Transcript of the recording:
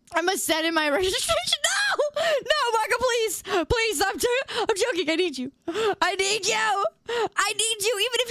I must send in my registration. No! No, Marco, please. Please, I'm joking. I need you. I need you. I need you. Even if